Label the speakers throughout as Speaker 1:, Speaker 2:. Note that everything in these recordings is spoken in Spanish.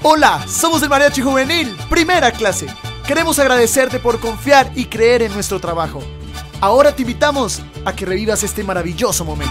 Speaker 1: Hola, somos el Mariachi Juvenil, primera clase. Queremos agradecerte por confiar y creer en nuestro trabajo. Ahora te invitamos a que revivas este maravilloso momento.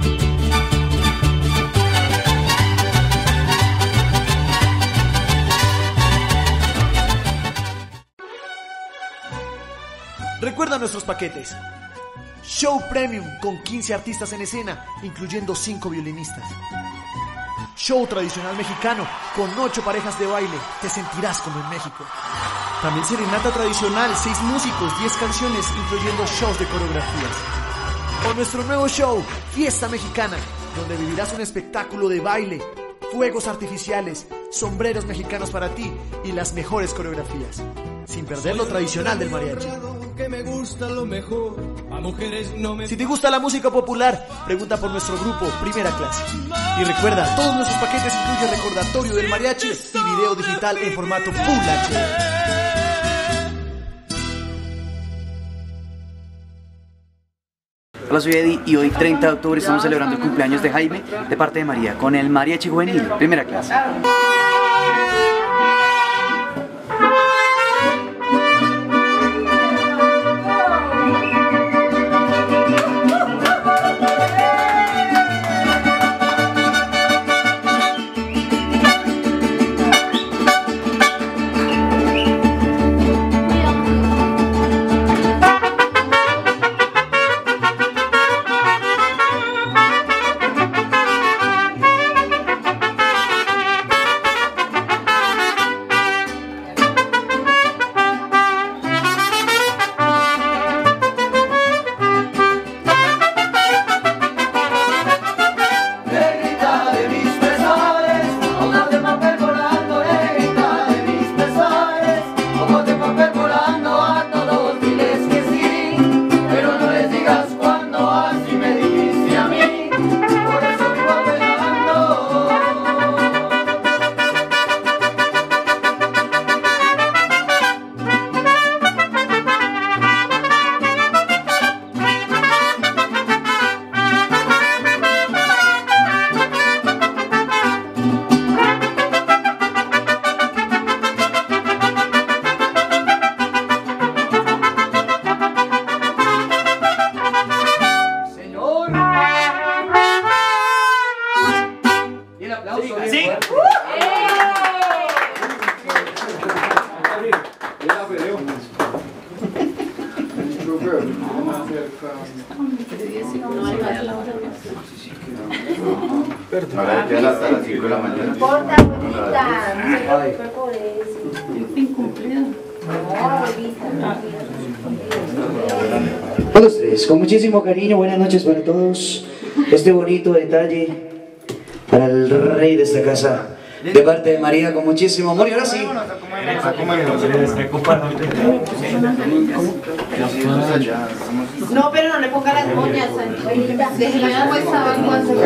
Speaker 1: Recuerda nuestros paquetes. Show Premium con 15 artistas en escena, incluyendo 5 violinistas. Show tradicional mexicano con 8 parejas de baile, te sentirás como en México. También serenata tradicional, 6 músicos, 10 canciones, incluyendo shows de coreografías. O nuestro nuevo show, Fiesta Mexicana, donde vivirás un espectáculo de baile, fuegos artificiales, sombreros mexicanos para ti y las mejores coreografías, sin perder lo tradicional del mariachi. Si te gusta la música popular, pregunta por nuestro grupo Primera Clase. Y recuerda, todos nuestros paquetes incluyen recordatorio del mariachi y video digital en formato Full HD.
Speaker 2: Hola, soy Eddie y hoy 30 de octubre estamos celebrando el cumpleaños de Jaime de parte de María con el Mariachi Juvenil, primera clase.
Speaker 3: ¿Sí?
Speaker 4: Ahora ya hasta las 5 de la mañana.
Speaker 5: No importa, abuelita, no se preocupe por eso. Incumplido. No, abuelita.
Speaker 2: Todos tres, con muchísimo cariño, buenas noches para todos. Este bonito detalle para el rey de esta casa, de parte de María, con muchísimo amor. Y ahora sí.
Speaker 5: No, pero no le ponga las moñas, déjela como estaba.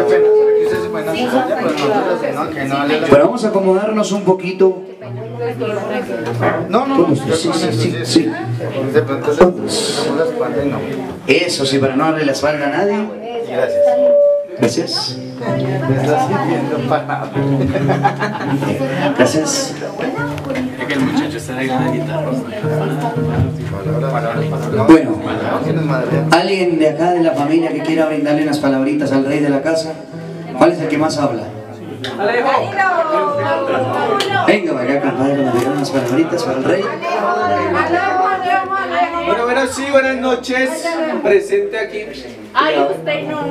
Speaker 2: Pero vamos a acomodarnos un poquito.
Speaker 4: No,
Speaker 2: Sí.
Speaker 4: De pronto se la espalda y no.
Speaker 2: Eso sí, para no darle la espalda a nadie.
Speaker 4: Gracias.
Speaker 2: Gracias.
Speaker 4: Me está sirviendo para nada.
Speaker 2: Gracias.
Speaker 3: Es que el muchacho está ahí con la guitarra.
Speaker 2: Bueno, alguien de acá de la familia que quiera brindarle unas palabritas al rey de la casa. ¿Cuál es el que más habla? Venga, para acá, compadre, que nos digan unas palabritas para el rey.
Speaker 6: Bueno, sí, buenas noches. Presente aquí.
Speaker 5: Ay, usted no.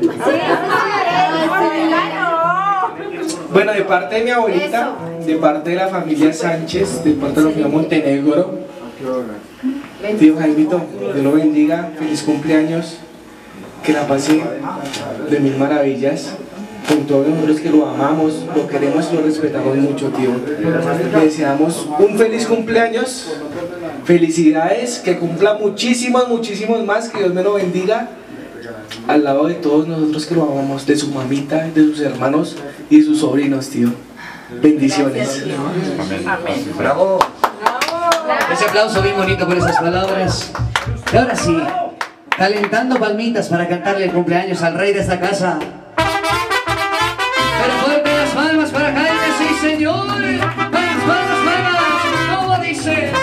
Speaker 6: Bueno, de parte de mi abuelita, de parte de la familia Sánchez, de parte de la familia Montenegro. Tío Jaimito, Dios lo bendiga, feliz cumpleaños, que la pase de mil maravillas. Con todos nosotros que lo amamos, lo queremos y lo respetamos mucho, tío. Le deseamos un feliz cumpleaños, felicidades, que cumpla muchísimos más, que Dios me lo bendiga, al lado de todos nosotros que lo amamos, de su mamita, de sus hermanos y de sus sobrinos, tío. Bendiciones.
Speaker 2: Amén. Bravo. Ese aplauso bien bonito por esas palabras. Y ahora sí, calentando palmitas para cantarle el cumpleaños al rey de esta casa. Pero fuerte las palmas para Jaime, sí.
Speaker 7: señor, las manos, ¿cómo dice?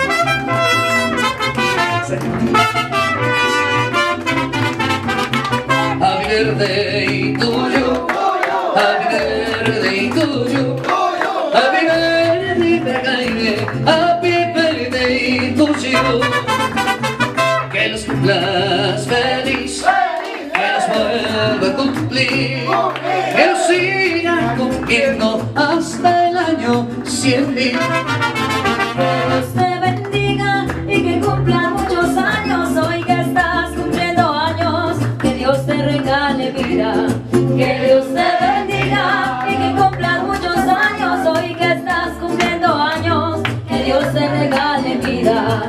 Speaker 7: Happy birthday to you, happy birthday to you, happy birthday, baby, happy birthday to you. Que los cumplas feliz, que los vuelva a cumplir, que los siga cumpliendo hasta el año 100.000.
Speaker 5: Que Dios te bendiga y que cumplan muchos años. Hoy que estás cumpliendo años, que Dios te regale vida. Que Dios te bendiga y que cumplan muchos años. Hoy que estás cumpliendo años, que Dios te regale vida.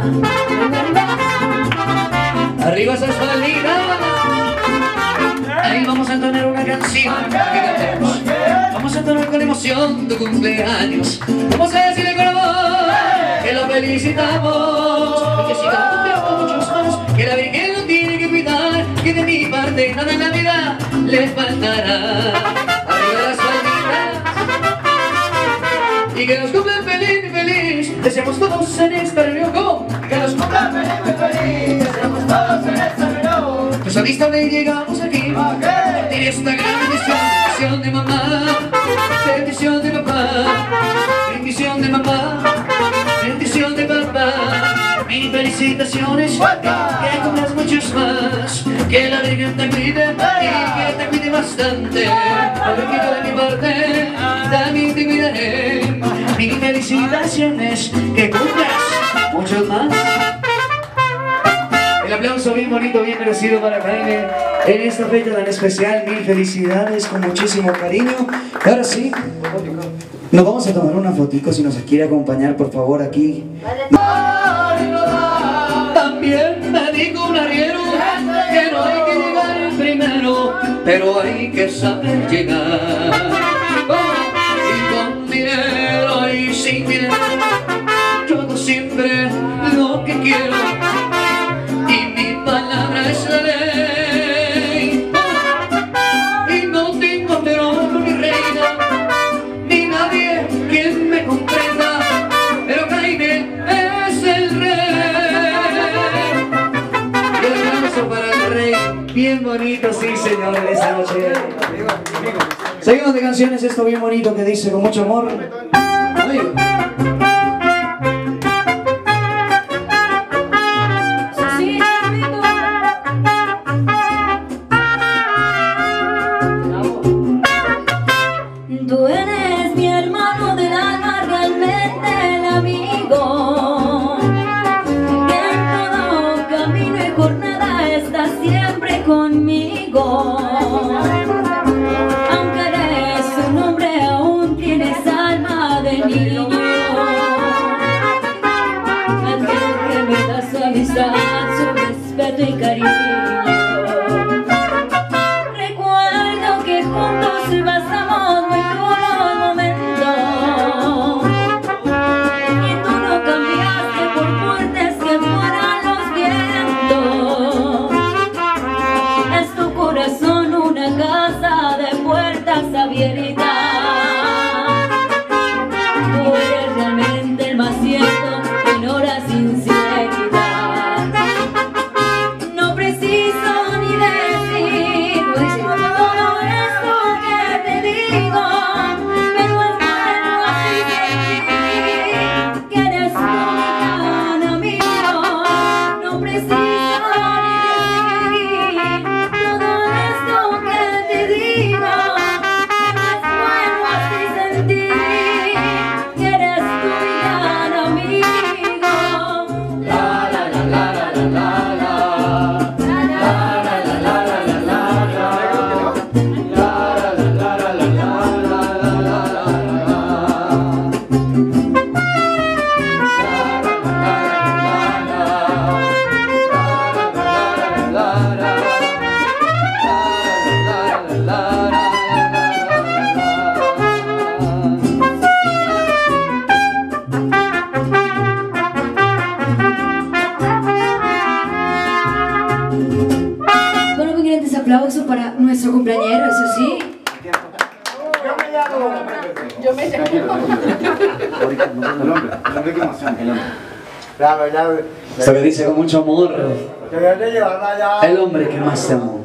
Speaker 7: Arriba esas palmitas. Ahí vamos a entonar una canción. Vamos a entonar con emoción tu cumpleaños. Vamos a decirle con amor que lo felicitamos y que siga cumpliendo muchos más. Que la Virgen lo tiene que cuidar, que de mi parte nada en la vida le faltará. Arriba las palmitas. Y que nos cumplan feliz, feliz. Deseamos todos en esta reunión. Que nos cumplan feliz, deseamos todos en esta reunión. Pues a vista de llegamos aquí. Compartir esta gran bendición de mamá, bendición de papá, bendición de mamá, bendición de papá. Mil felicitaciones, que cumplas muchos más. Que la Virgen te cuide y que te cuide bastante. Porque de mi parte también te cuidaré. Mil felicitaciones, que cumplas muchos más. El aplauso bien bonito, bien merecido para Jaime en esta fecha tan especial. Mil felicidades, con muchísimo cariño. Ahora sí, nos vamos a tomar una fotico. Si nos quiere acompañar, por favor, aquí. También me dijo un arriero que no hay que llegar primero, pero hay que saber llegar. Y con dinero y sin dinero, yo hago siempre lo que quiero. Es la ley, y no tengo trono ni reina, ni nadie quien me comprenda, pero Jaime es el rey. Y el aplauso para el rey, bien bonito, sí señor, esta noche. Seguimos de canciones, esto bien bonito que dice con mucho amor. Oye.
Speaker 5: Tú eres mi hermano del alma, realmente el amigo, que en todo camino y jornada estás siempre conmigo. Aunque eres un hombre, aún tienes alma de niño. Aquel que me da su amistad, su respeto y cariño. Recuerdo que juntos pasamos muy duros momentos, y tú no cambiaste por fuertes que fueran los vientos. Es tu corazón una casa de puertas abiertas. Tú eres realmente el más cierto en horas inciertas. No preciso ni decir todo esto que te digo, pero es bueno así sentir que eres un gran amigo. No preciso ni decir todo esto que te digo, pero es bueno así sentir que eres un gran amigo. La la la la la la la. Bueno, muy grandes aplausos para nuestro cumpleañero, eso sí.
Speaker 4: Yo me llamo
Speaker 8: Yo me llamo.
Speaker 4: El hombre que emociona, el hombre.
Speaker 2: Esto que dice con mucho amor. El hombre que más te amó.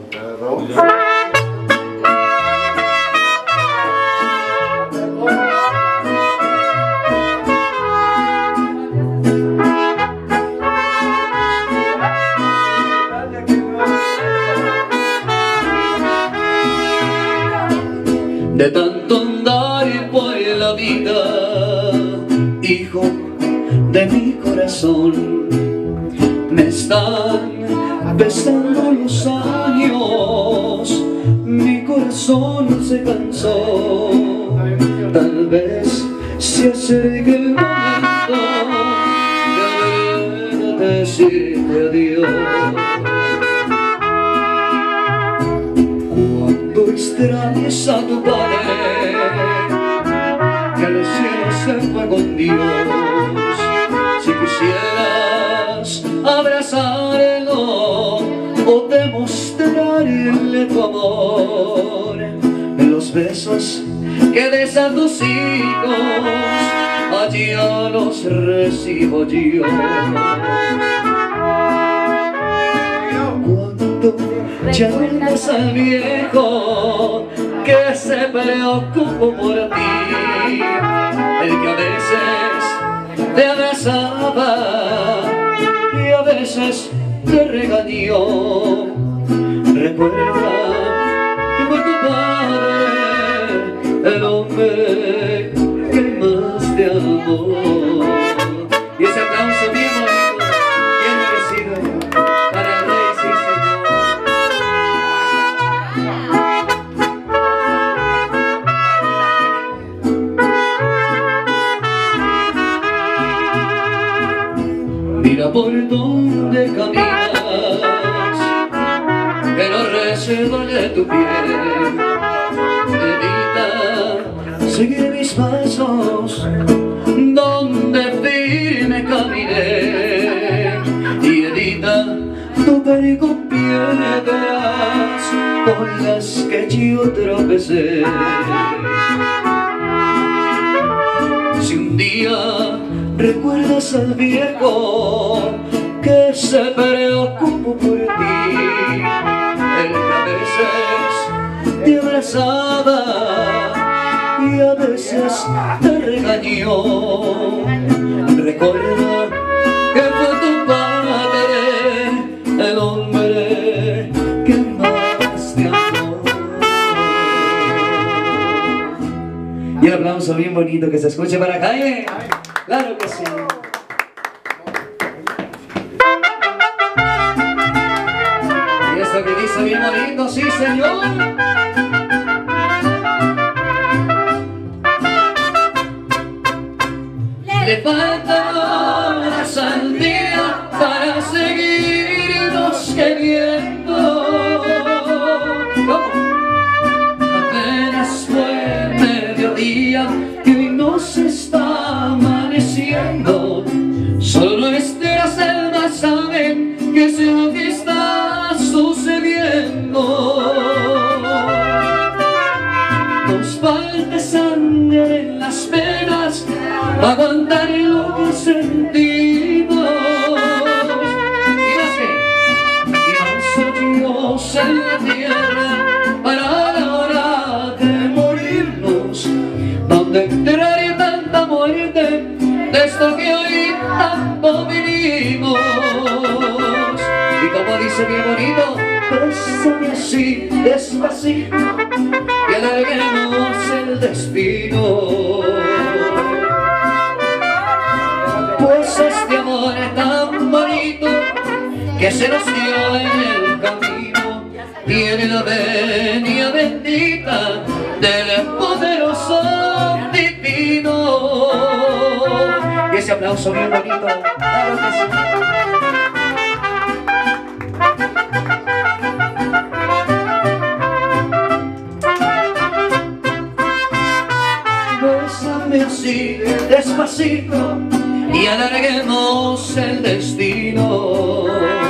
Speaker 7: De tanto andar por la vida, hijo de mi corazón, me están pesando los años, mi corazón se cansó. Tal vez se acerque el momento de decirte adiós. Cuando extrañes a tu padre, que el cielo se fue con Dios. Si quisieras abrazarlo o demostrarle tu amor, en los besos que des a tus hijos, allá los recibo yo. Cuando llames al viejo que se preocupó por ti, el que a veces te abrazaba y a veces te regañó, recuerda que fue tu padre el hombre que más te amó. Y ese aplauso bien bonito, bien merecido para el rey, sí señor. Mira por donde caminas, que no resbale tu piel. Evita seguir mis pasos donde firme caminé, y evita tocar con piedras con las que yo tropecé. Si un día recuerdas al viejo que se preocupó por ti, el que a veces te abrazaba y a veces te regañó, recuerda que fue tu padre el hombre que más te amó. Y el aplauso bien bonito que se escuche para Jaime. Claro que sí. Y esto que dice bien bonito, sí señor. Le falta la sandía para seguirnos queriendo. ¿Cómo? Apenas fue mediodía y hoy nos está amaneciendo. Solo nuestras almas saben qué es lo que está sucediendo. Nos falta sangre en las venas, aguantar lo que sentimos. Y más hoyos en la tierra para la hora de morirnos, donde enterrar tanta muerte de esto que hoy tanto vivimos. Y como dice bien bonito, bésame así despacito y alarguemos el destino. Pues este amor es tan bonito que se nos dio en el camino, tiene la venia bendita del poderoso divino. Y ese aplauso bien bonito, claro que sí. Bésame así despacito y alarguemos el destino.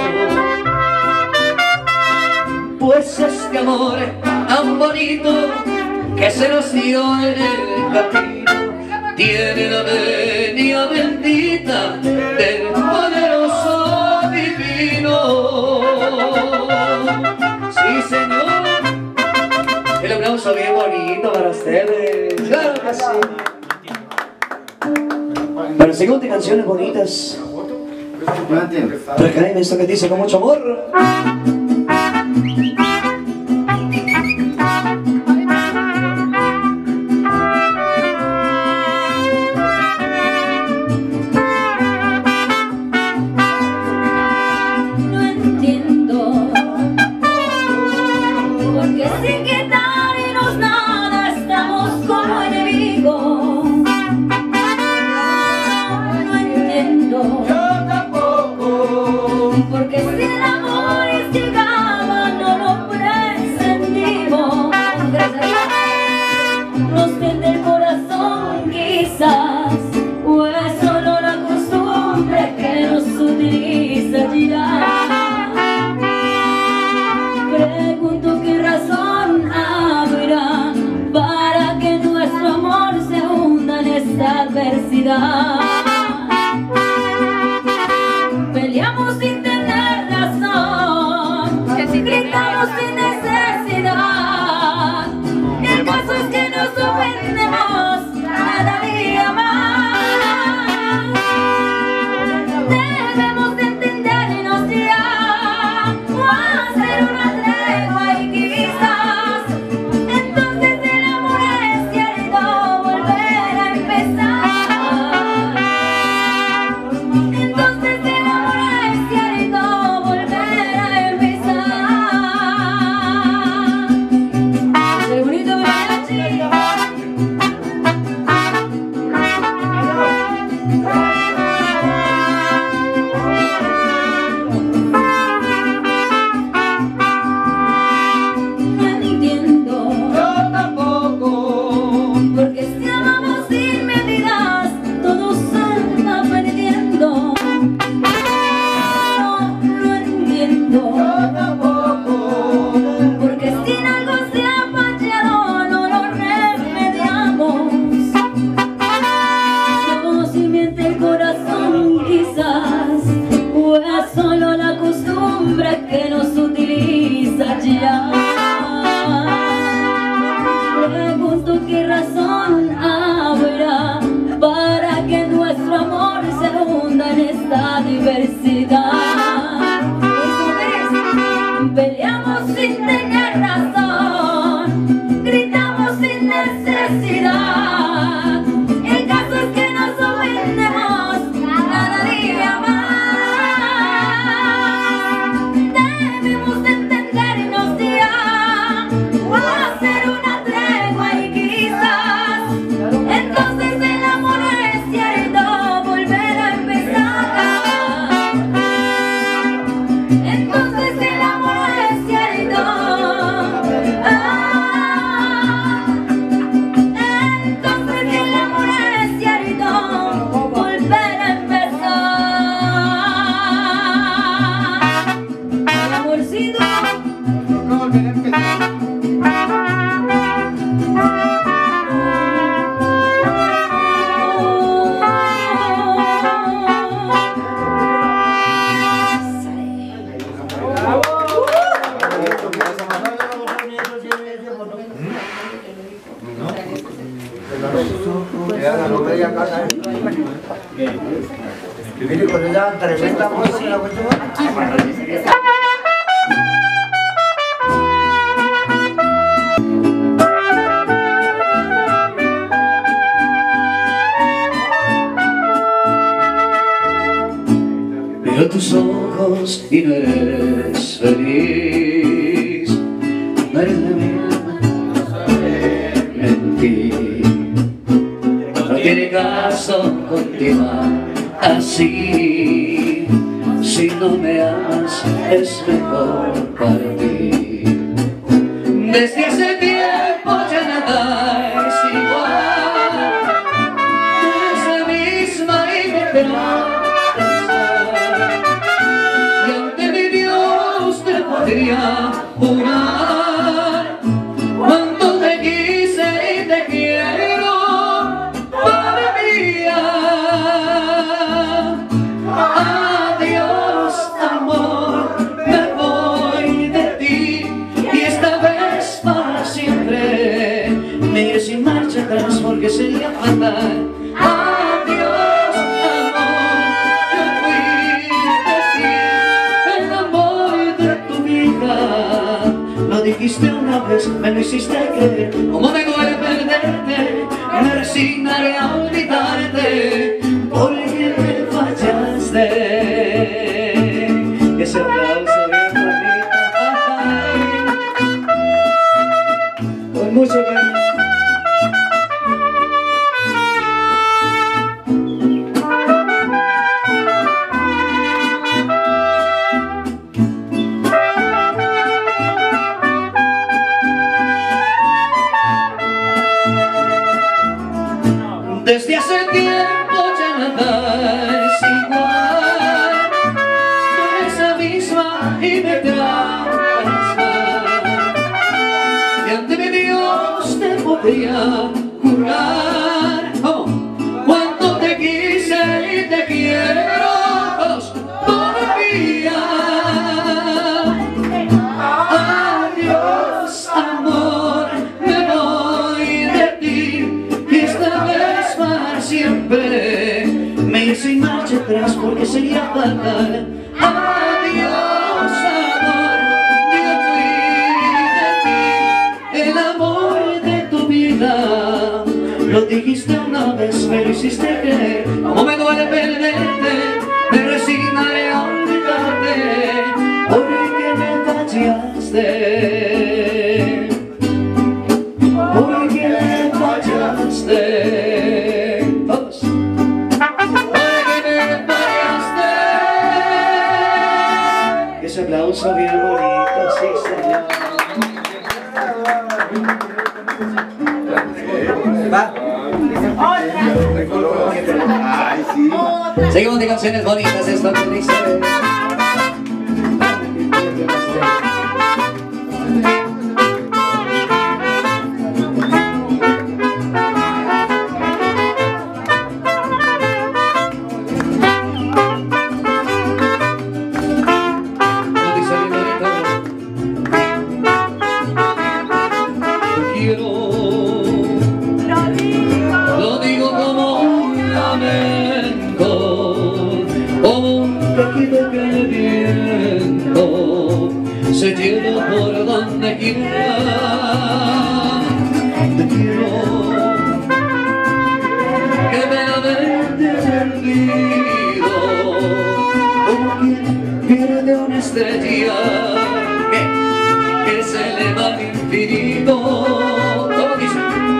Speaker 7: Pues este amor tan bonito que se nos dio en el camino. tiene la venia bendita del poderoso divino. Sí, señor. El aplauso bien bonito para ustedes. Claro que sí. Bueno, siguiente canciones bonitas. Trajaré esto que dice con mucho amor.
Speaker 5: Porque si el amor llegaba no lo presentimos. Nos tiende el corazón quizás, o es solo la costumbre que nos utiliza ya. Pregunto qué razón habrá para que nuestro amor se hunda en esta adversidad. Peleamos sin tener razón, gritamos sin necesidad. El caso es que nos ofendemos cada día más. Debemos de entendernos ya, o hacer una tregua y quizás entonces el amor es cierto, volver a empezar. Solo la costumbre que nos utiliza ya. Pregunto qué razón habrá para que nuestro amor se hunda en esta diversidad. Peleamos sin tener razón, gritamos sin necesidad. El caso es que nos ofendemos cada día más.
Speaker 7: Veo tus ojos y no eres feliz, no eres de mí, mentir. No tiene caso continuar así. Si no me amas es mejor partir. Desde hace tiempo ya nada es igual. Tú eres la misma y me peor. Y ante mi Dios te podría jurar cuánto te quise y te quiero. Para dijiste una vez, me lo hiciste creer. Como me duele perderte, me resignaré a olvidarte, porque me fallaste. Ese aplauso bien bonito, con mucho cariño. Desde hace tiempo ya nada es igual, no eres la misma y me tratas mal. Y ante mi Dios te podría jurar, oh, cuánto te quise y te quiero todavía. Adiós, amor, me voy de ti y esta vez siempre me iré sin marcha atrás porque sería fatal. Adiós, amor, yo fui de ti, el amor de tu vida. Lo dijiste una vez, me lo hiciste creer. Como me duele perderte, me resignaré a olvidarte, porque me fallaste. Porque me fallaste. Ese aplauso bien bonito, sí señor. Va. Seguimos de canciones bonitas, esto que dice. Lo digo como un lamento, como un tejido que el viento se lleva por donde quiera. Te quiero, que me haberte perdido, como quien pierde una estrella que se eleva al infinito. ¿Cómo dice?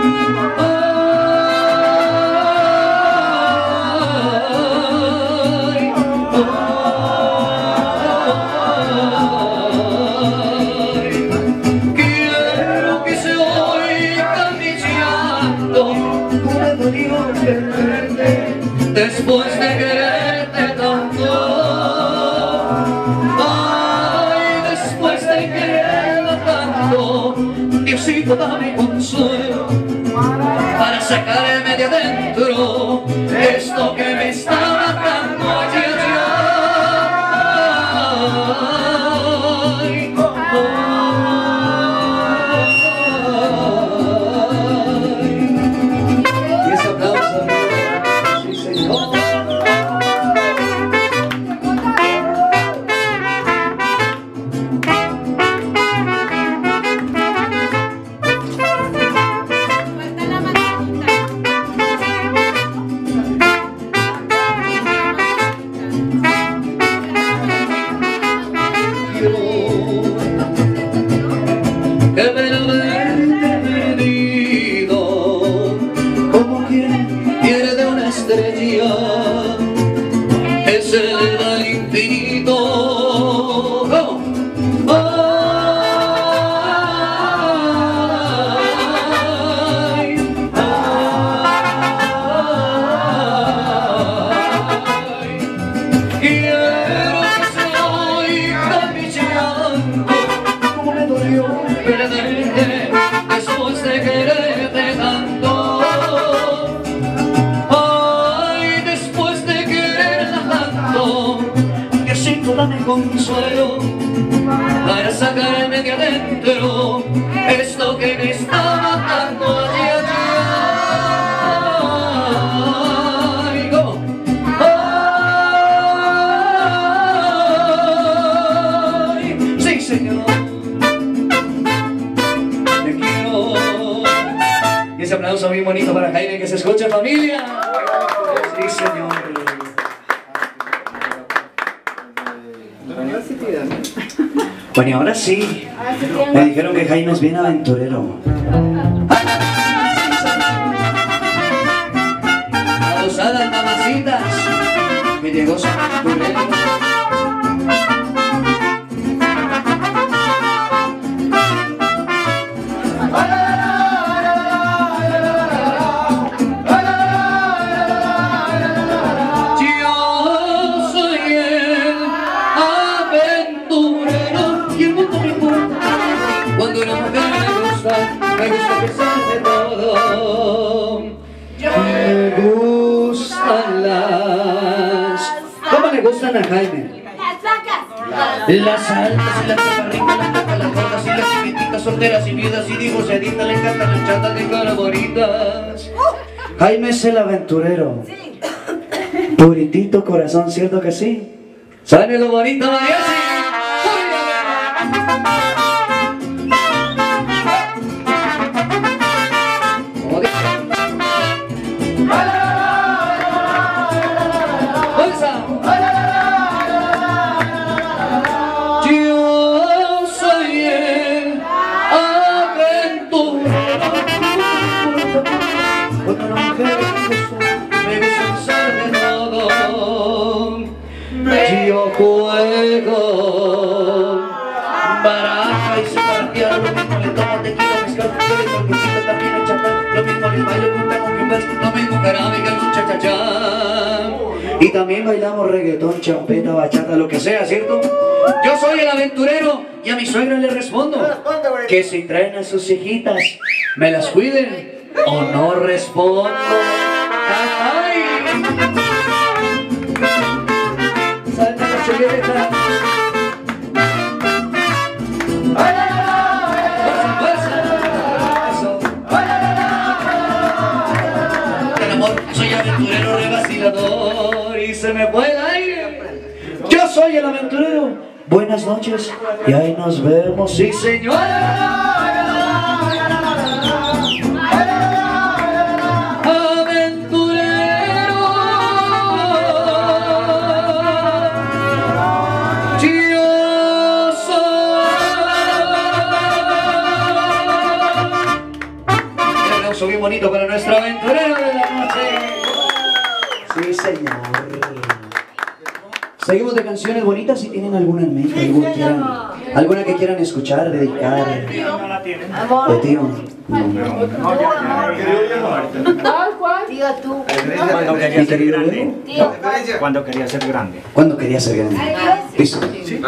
Speaker 7: Quiero que se oiga mi llanto, como me dolió perderte, después de quererte tanto. Después de quererte tanto, Diosito, dame consuelo para sacarme de adentro esto que me está matando allí, y ese aplauso, sí señor. Que me haberte perdido, como quien pierde una estrella que se eleva al infinito. Quiero que se oiga mi llanto, como me dolió perderte después de quererte tanto. Ay, después de quererte tanto, Diosito, dame consuelo para sacarme de adentro esto que me está matando allí, Ay, sí señor. aplauso bien bonito para Jaime, que se escuche, familia. Sí, señor.
Speaker 2: Bueno, y ahora sí. Me dijeron que Jaime es bien aventurero.
Speaker 7: Abusadas mamacitas, que llegó su aventurero. Cuando una mujer me gusta pensar de todo. Me gustan las... ¿Cómo le gustan a Jaime? Las altas y las chaparritas, las flacas, las gordas y las chiquititas, solteras y viudas y divorciaditas, le encantan las chatas de cara bonitas.
Speaker 2: Jaime es el aventurero. Puritito corazón, ¿cierto que sí?
Speaker 7: ¿Saben lo bonito, mariachi? Yo soy el aventurero. Cuando una mujer me gusta usar de todo. Yo juego baraja y se partía. Lo mismo le tomo tequila, mezcal, cóctel, con Luisito también el champán. Lo mismo le bailo con tango, que un beso. Lo mismo carámica, un cha-cha-cha.
Speaker 2: Y también bailamos reggaetón, champeta, bachata, lo que sea, ¿cierto?
Speaker 7: Yo soy el aventurero y a mi suegra le respondo
Speaker 2: Que si traen a sus hijitas,
Speaker 7: me las cuiden o no respondo. ¡Ay! Salta la chuleta. Del amor, soy aventurero revacilador y se me fue el aire.
Speaker 2: yo soy el aventurero. Buenas noches y ahí nos vemos.
Speaker 7: Sí, señora. Bien bonito para nuestro aventurero de la noche.
Speaker 2: Sí, señor. Seguimos de canciones bonitas. Si tienen alguna en mente, alguna que quieran escuchar, dedicar. De tío.
Speaker 5: Diga tú.
Speaker 4: Cuando quería ser grande.
Speaker 2: ¿Cuándo quería ser grande? Listo.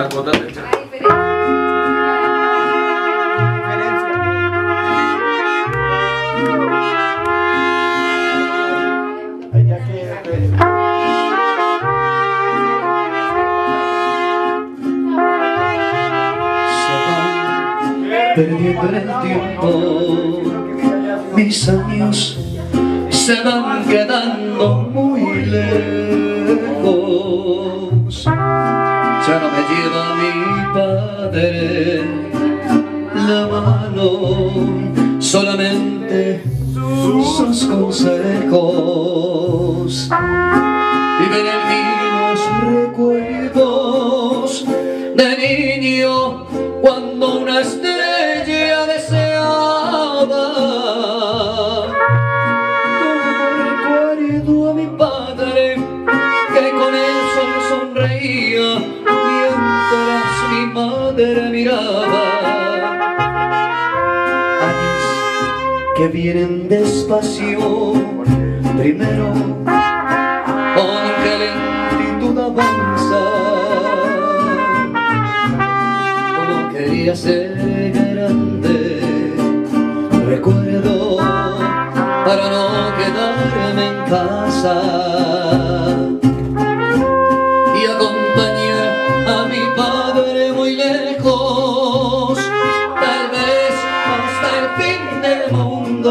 Speaker 7: Perdiendo el tiempo, mis años se van quedando muy lejos. Ya no me lleva mi padre la mano, solamente sus consejos. Viven en mí los recuerdos de niño, cuando una estrella deseaba. Como recuerdo a mi padre, que con el sol sonreía mientras mi madre miraba.
Speaker 2: Años que vienen despacio, primero
Speaker 7: Con qué lentitud avanza. Como quería ser grande, recuerdo, para no quedarme en casa y acompañar a mi padre muy lejos, tal vez hasta el fin del mundo.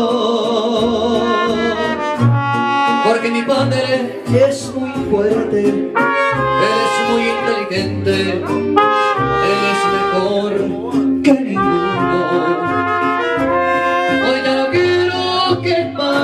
Speaker 7: Porque mi padre es muy fuerte, él es muy inteligente, él es mejor que ninguno. Hoy ya no quiero que pase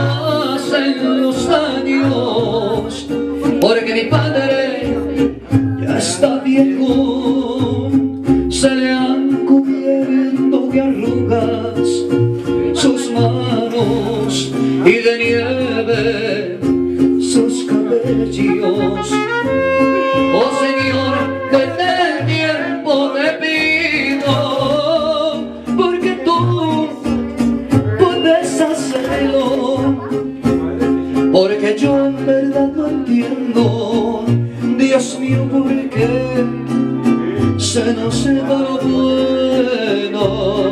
Speaker 7: viejo se le han cubierto de arrugas sus manos y de nieve sus cabellos. Oh Señor, desde el tiempo te pido, porque tú puedes hacerlo, porque yo en verdad no entiendo, Dios mío, por qué se nos va lo bueno.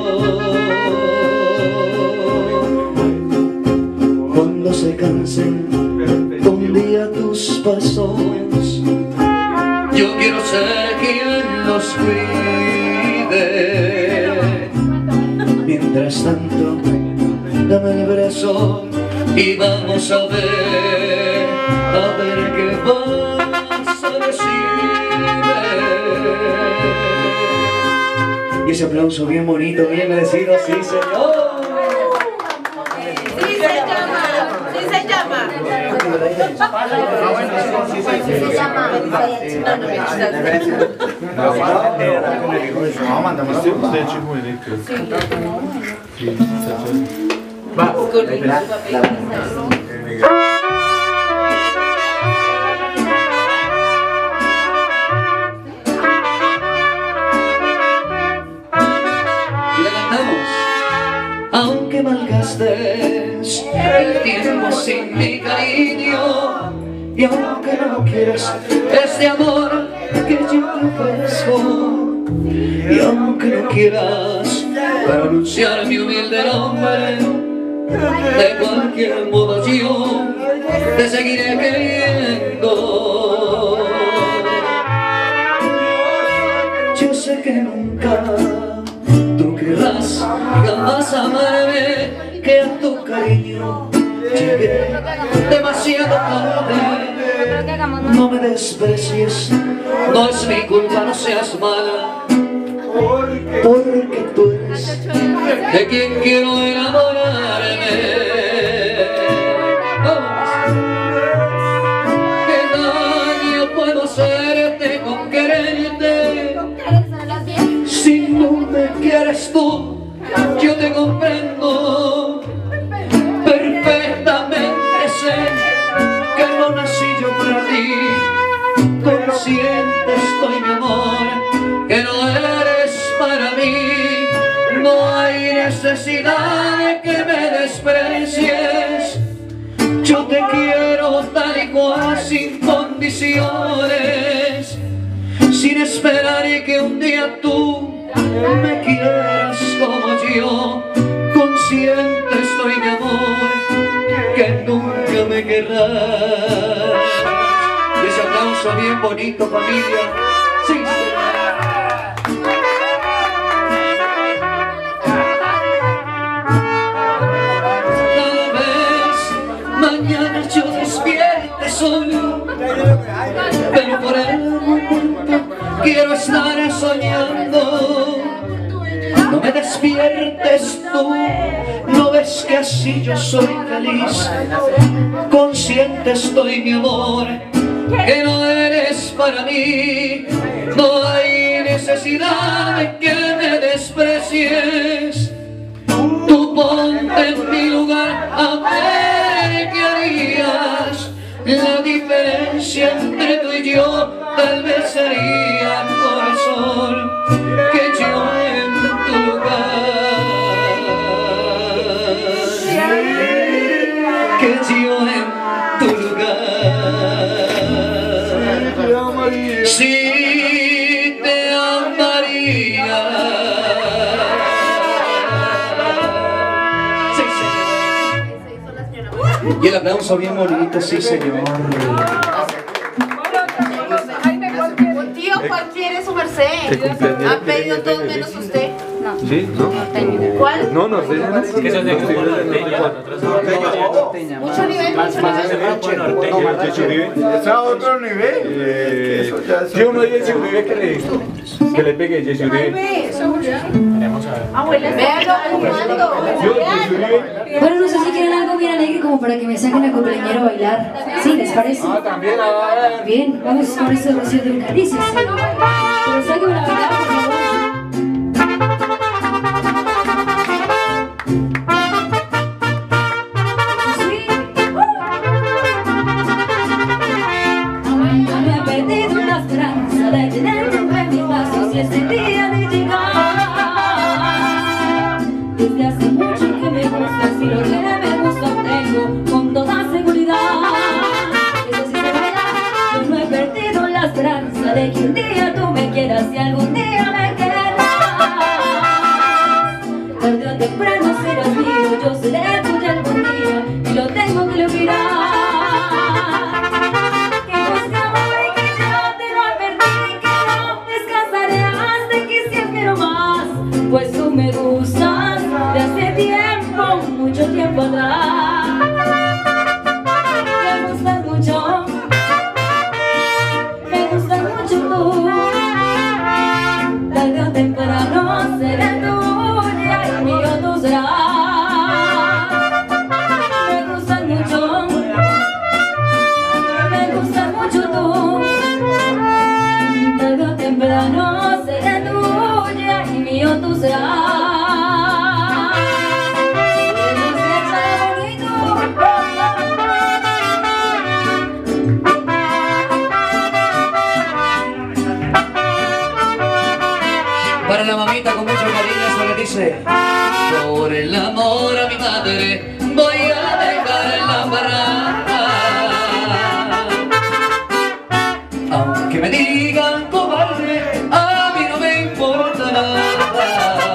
Speaker 7: Cuando se cansen un día tus pasos, yo quiero ser quien los cuide. Mientras tanto, dame el brazo y vamos a ver qué vas a decir. Y ese aplauso bien bonito, bien merecido, sí señor.
Speaker 8: Sí se llama, sí se llama.
Speaker 7: Aunque malgastes el tiempo sin mi cariño, y aunque no quieras este amor que yo te ofrezco, y aunque no quieras pronunciar mi humilde nombre, de cualquier modo yo te seguiré queriendo. Yo sé que nunca tú querrás jamás amarme, que a tu cariño llegué demasiado tarde. No me desprecies, no es mi culpa, no seas mala, porque tú eres de quien quiero enamorarme. ¿Qué daño puedo hacerte con quererte? Si no me quieres tú, yo te comprendo perfectamente, sé que no nací yo para ti. Consciente estoy, mi amor, que no eres para mí. No hay necesidad de que me desprecies. Yo te quiero tal y cual, sin condiciones, sin esperar y que un día tú me quieras como yo. Consciente estoy, mi amor, que nunca me querrás. Y ese aplauso bien bonito, familia. Sí, tal vez mañana yo despierte solo, pero por el momento quiero estar soñando. No me despiertes tú, no ves que así yo soy feliz. Consciente estoy, mi amor, que no eres para mí. No hay necesidad de que me desprecies. Tú ponte en mi lugar a ver qué harías. La diferencia entre tú y yo tal vez sería, corazón, que yo en tu lugar, que yo en tu lugar, sí te amaría. Sí, señor. Y el aplauso bien bonito, sí, señor.
Speaker 8: Tío, ¿cuál quiere su merced? ¿Han pedido todos menos usted?
Speaker 9: No. ¿Sí? ¿No?
Speaker 8: ¿Cuál?
Speaker 9: No, no sé.
Speaker 8: Mucho nivel.
Speaker 9: ¿Está a otro nivel? Sí, uno dice Uribe que le pegue, Jesse Uribe.
Speaker 8: Abuela, véalo jugando.
Speaker 5: Bueno, no sé si quieren algo bien alegre como para que me saquen a cumpleañero a bailar. ¿Sí, les parece? Bien, vamos con este rocío de caricias. Pero sáquenme a bailar, por favor. Me he perdido la esperanza de tenerte entre mis brazos y ese día de llegar. Desde hace mucho que me gustas y lo que me gusta tengo con toda seguridad. Eso sí se verá, yo no he perdido la esperanza de que un día tú me quieras y algún día me querrás. Tarde o temprano serás mío, yo seré tuya algún día y lo tengo que olvidar. Pues tú me gustas de hace tiempo, mucho tiempo atrás. Me gustas mucho tú. Tarde o temprano seré tuya y mío tú serás. Me gustas mucho tú. Tarde o temprano seré tuya y mío tú serás.
Speaker 7: Para la mamita con mucho cariño eso le dice: por el amor a mi madre voy a dejar la parada. Aunque me digan cobarde, a mí no me importa nada.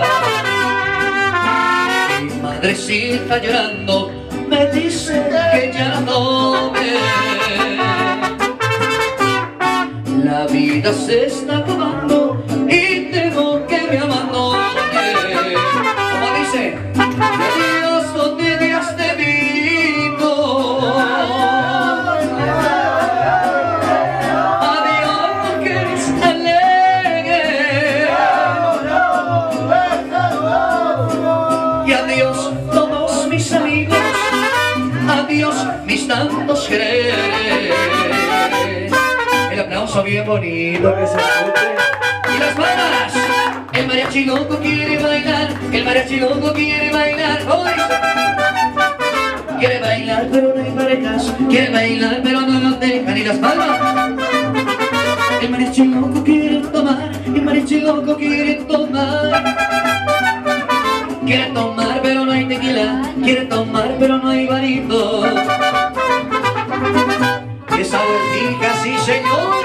Speaker 7: Mi madrecita llorando me dice que ya no ve. La vida se está acabando y tengo que me abandone. Como dice, adiós donde días te vivo. Adiós que eres alegre. Y adiós todos mis amigos. Adiós mis tantos quereres. El aplauso bien bonito que se escuche. Y las palmas. El mariachi loco quiere bailar. El mariachi loco quiere bailar. ¿Cómo dice? Quiere bailar pero no hay parejas. Quiere bailar pero no nos dejan. Y las palmas. El mariachi loco quiere tomar. El mariachi loco quiere tomar. Quiere tomar pero no hay tequila. Quiere tomar pero no hay varito. Esa vueltica, sí señor.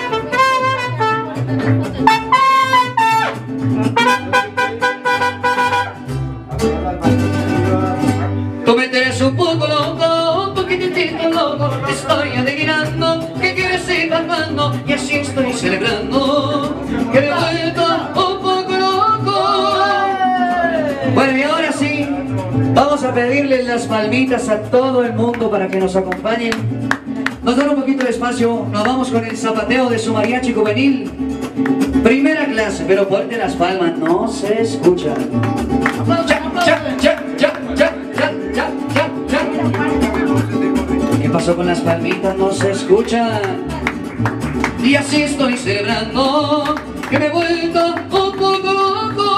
Speaker 7: Tú me tienes un poco loco, un poquitito loco. Te estoy adivinando que quieres ir cantando y así estoy celebrando que me he vuelto un poco loco. Bueno, y ahora sí, vamos a pedirle las palmitas a todo el mundo para que nos acompañen. Nos dan un poquito de espacio, nos vamos con el zapateo de su mariachi juvenil. Primera clase, pero fuerte las palmas, no se escucha. ¿Qué pasó con las palmitas? No se escuchan. Y así estoy celebrando que me he vuelto un poco loco.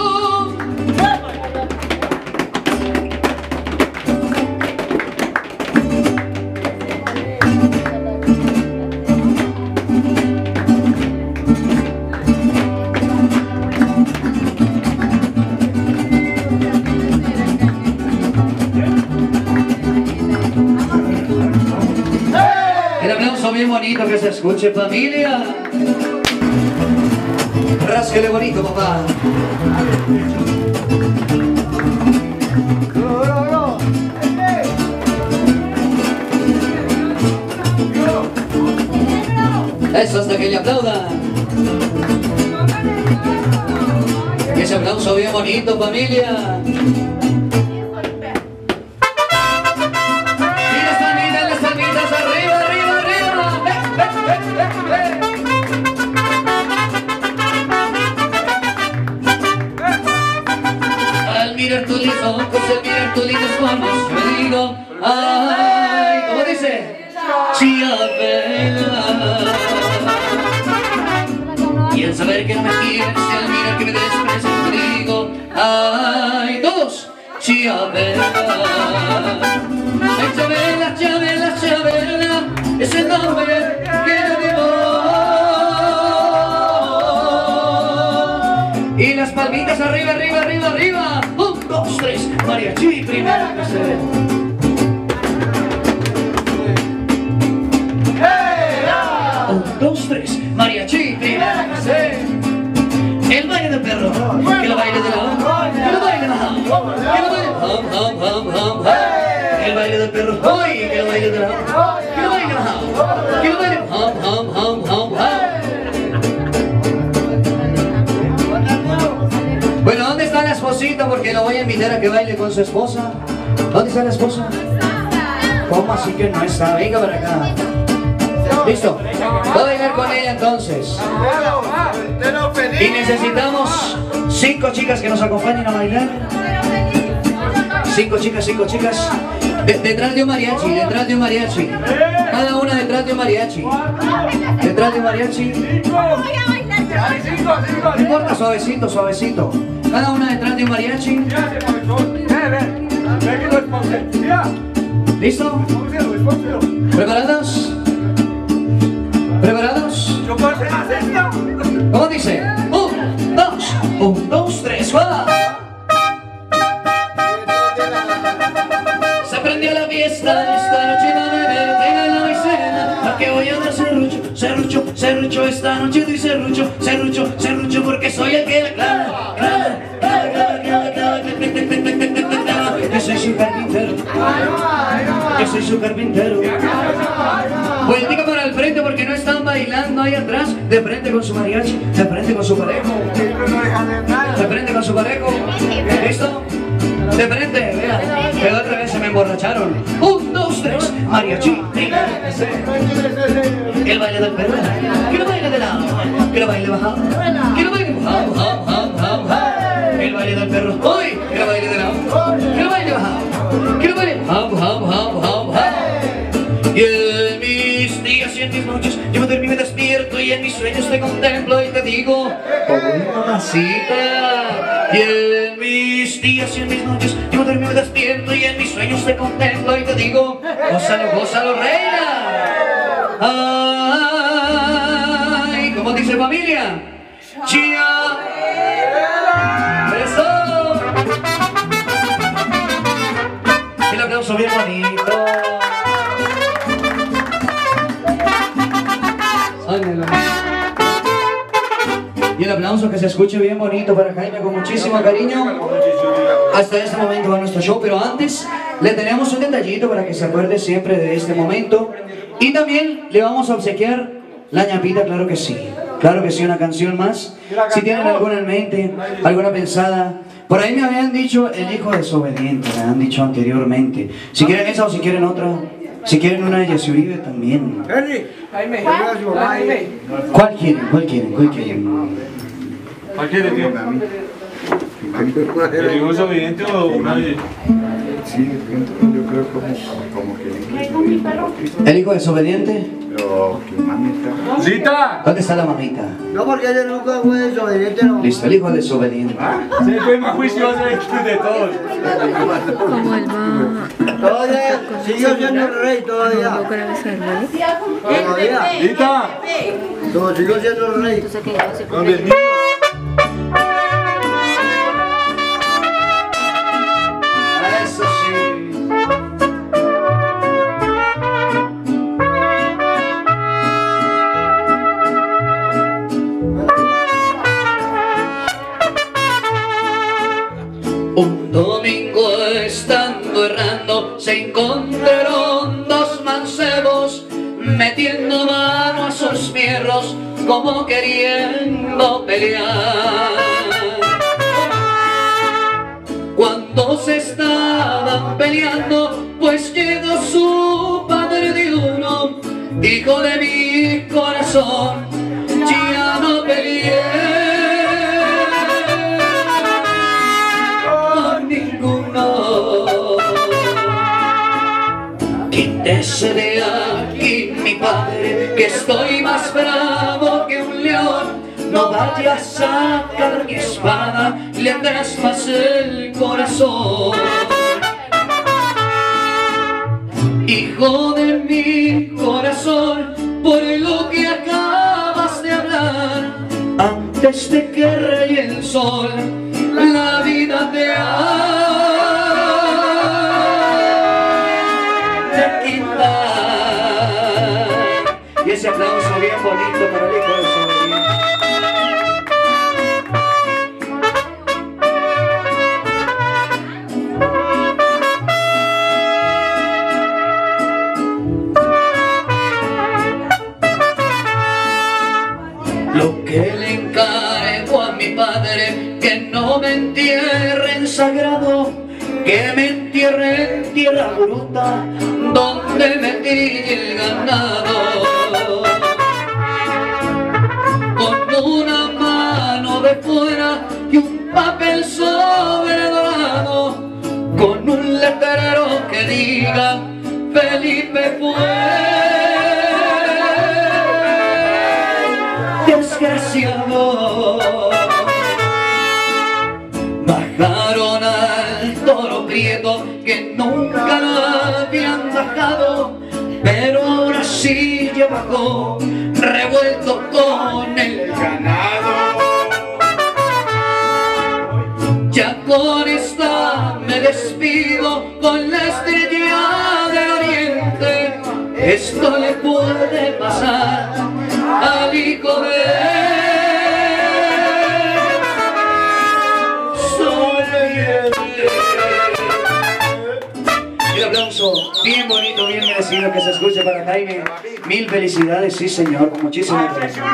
Speaker 7: Bien bonito que se escuche, familia. Rásquele bonito, papá. Eso hasta que le aplaudan. Ese aplauso bien bonito, familia. mirar tus lindos ojos, al mirar tus lindas formas, yo me digo, ay, ¿cómo dice? Chiabela. Y al saber que no me quieres, y al mirar que me desprecias, me digo, ay, todos, Chiabela. Ay, Chabela, Chabela, Chabela, es el nombre que le digo. Y las palmitas arriba, arriba, arriba, arriba. 1, 2, 3, mariachi, primera que se ve. 1, 2, 3, mariachi, primera que se ve. El baile del perro, que lo baile de la que lo baile de que lo baile el baile del perro, hoy que lo baile de la que lo baile que lo baile Bueno, ¿dónde está la esposita? Porque lo voy a invitar a que baile con su esposa. ¿Dónde está la esposa? ¿Cómo así que no está? Venga para acá. Listo, voy a bailar con ella entonces. Y necesitamos 5 chicas que nos acompañen a bailar. 5 chicas, 5 chicas. Detrás de un mariachi, detrás de un mariachi. Cada una detrás de un mariachi. Detrás de un mariachi. No importa, suavecito, suavecito. Cada una detrás de un mariachi. ¿Listo? ¿Preparados? ¿Preparados? ¿Cómo dice? 1, 2, 1, 2, 3, ¡va! Se prendió la fiesta, esta noche va a beber, tenga la maicena, a que voy a dar serrucho, serrucho, serrucho, esta noche doy serrucho, serrucho, serrucho, porque soy el que la clava, clava, yo soy su carpintero, yo soy su carpintero. Vueltica para el frente porque no están bailando ahí atrás. De frente con su mariachi, de frente con su parejo. De frente con su parejo. ¿Listo? De frente, vea. Pero otra vez se me emborracharon. 1, 2, 3, mariachi. El baile del perro. Que lo baile de lado. Que lo baile bajado. Que lo baile bajado. El baile del perro. Hoy, que lo baile de lado. Que lo baile bajado. Que lo baile bajado. Y en mis días y en mis noches yo me duermo y me despierto y en mis sueños te contemplo y te digo como una mamacita. Y en mis días y en mis noches yo me duermo y me despierto y en mis sueños te contemplo y te digo gózalo, gózalo, reina. Ay, ¿cómo dice familia? Chia. Eso. El aplauso bien bonito. Y el aplauso que se escuche bien bonito para Jaime con muchísimo cariño. Hasta este momento va nuestro show, pero antes le tenemos un detallito para que se acuerde siempre de este momento. Y también le vamos a obsequiar la ñapita, claro que sí, una canción más. Si tienen alguna en mente, alguna pensada. Por ahí me habían dicho el hijo desobediente, me han dicho anteriormente. Si quieren esa o si quieren otra. Si quieren una de Jessy Uribe también. ¿Cuál quieren? ¿Cuál quieren? ¿Cuál quieren?
Speaker 9: ¿Cuál quieren, tío? ¿El hijo desobediente o una de...?
Speaker 10: Sí, yo creo como que...
Speaker 2: ¿El hijo desobediente?
Speaker 10: Pero que mamita...
Speaker 9: ¡Lita!
Speaker 2: ¿Dónde está la mamita?
Speaker 11: No, porque ella nunca fue desobediente, no.
Speaker 2: Listo, el hijo desobediente.
Speaker 9: Sí, fue más juicioso de todos.
Speaker 5: Como él va...
Speaker 11: Todavía siguió siendo el rey, todavía. Todavía.
Speaker 9: ¡Lita!
Speaker 11: No, siguió siendo el rey.
Speaker 9: ¿Dónde el niño?
Speaker 2: Eso sí.
Speaker 7: Un domingo estando errando se encontraron dos mancebos metiendo mano a sus fierros como queriendo pelear. Cuando se estaban peleando pues llegó su padre de uno, hijo de mi corazón, ya no peleé. Quítese de aquí, mi padre, que estoy más bravo que un león. No vaya a sacar mi espada, le andarás más el corazón. Hijo de mi corazón, por lo que acabas de hablar, antes de que raye el sol, la vida te ha de quitar. Y ese aplauso bien bonito para el hijo de Souvenir. Lo que le encargo a mi padre, que no me entierre en sagrado, que me entierre en tierra bruta, donde me trille el ganado. Con una mano de fuera y un papel sobre dorado, con un letrero que diga Felipe fue desgraciado. Bajaron al toro prieto que nunca lo habían bajado, pero ahora sí ya bajó, revuelto con el ganado. Ya con esta me despido, con la estrella del oriente. Esto le puede pasar al hijo de Souvenir. Y un aplauso bien bonito, bien merecido que se escuche para Jaime. Mil felicidades, sí señor, con muchísimas gracias.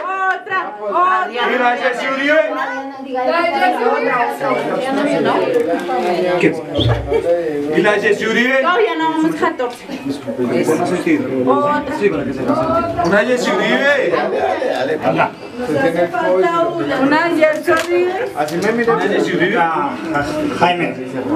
Speaker 9: ¿Y la Jessy Uribe?
Speaker 8: Todavía no vamos 14.
Speaker 9: ¿Con más sentido? Sí, para que se pase. ¿Una Jessy Uribe?
Speaker 8: Una Jessy Uribe.
Speaker 9: Así me mira. ¿Una Jessy Uribe?
Speaker 4: Jaime.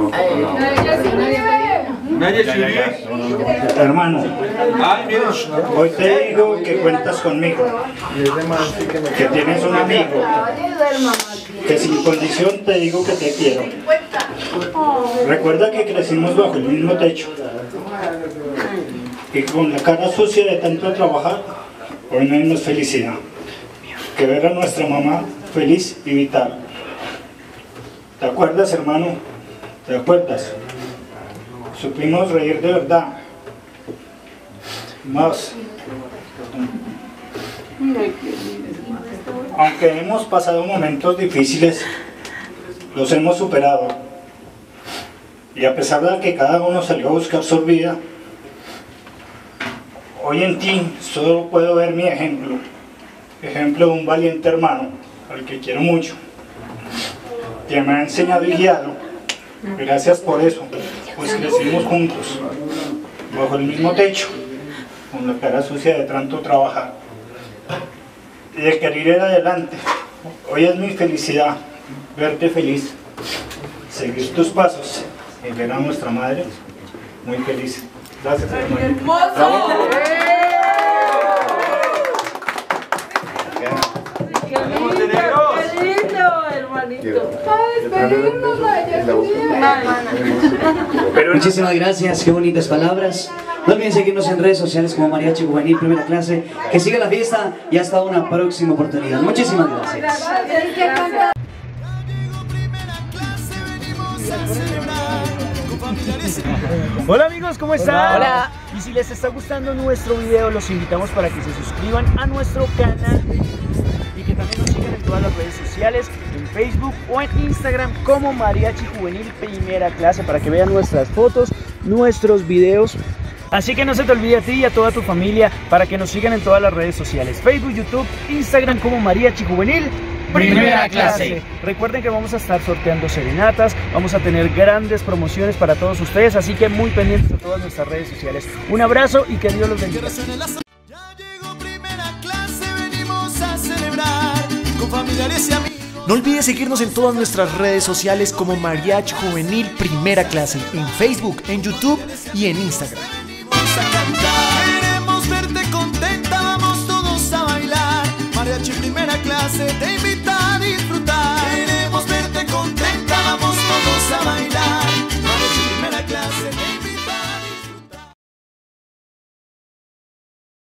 Speaker 9: ¿Una Jessy Uribe?
Speaker 4: Hermano,
Speaker 9: Ay, mira.
Speaker 4: hoy te digo que cuentas conmigo, que tienes un amigo, que sin condición te digo que te quiero. Recuerda que crecimos bajo el mismo techo y con la cara sucia de tanto trabajar, hoy no hay más felicidad que ver a nuestra mamá feliz y vital. ¿Te acuerdas, hermano? ¿Te acuerdas? Supimos reír de verdad. Más. Aunque hemos pasado momentos difíciles, los hemos superado. Y a pesar de que cada uno salió a buscar su vida, hoy en ti solo puedo ver mi ejemplo. Ejemplo de un valiente hermano, al que quiero mucho, que me ha enseñado y guiado. Gracias por eso, pues crecimos juntos, bajo el mismo techo, con la cara sucia de tanto trabajar y de querer ir adelante. Hoy es mi felicidad verte feliz, seguir tus pasos y ver a nuestra madre muy feliz. Gracias, hermano.
Speaker 8: ¡Hermoso! ¡Qué lindo, hermanito!
Speaker 2: Muchísimas gracias, qué bonitas palabras. No olviden seguirnos en redes sociales como Mariachi Juvenil Primera Clase. Que siga la fiesta y hasta una próxima oportunidad. Muchísimas gracias.
Speaker 12: Hola amigos, ¿cómo están?
Speaker 8: Hola.
Speaker 12: Y si les está gustando nuestro video, los invitamos para que se suscriban a nuestro canal y que también nos sigan en todas las redes sociales, en Facebook o en Instagram como Mariachi Juvenil Primera Clase, para que vean nuestras fotos, nuestros videos. Así que no se te olvide a ti y a toda tu familia para que nos sigan en todas las redes sociales, Facebook, YouTube, Instagram como Mariachi Juvenil Primera Clase. Recuerden que vamos a estar sorteando serenatas, vamos a tener grandes promociones para todos ustedes, así que muy pendientes de todas nuestras redes sociales. Un abrazo y que Dios los bendiga.
Speaker 1: Ya llegó Primera Clase, venimos a celebrar con familiares y amigos. No olvides seguirnos en todas nuestras redes sociales como Mariachi Juvenil Primera Clase, en Facebook, en YouTube y en Instagram. nace, te invito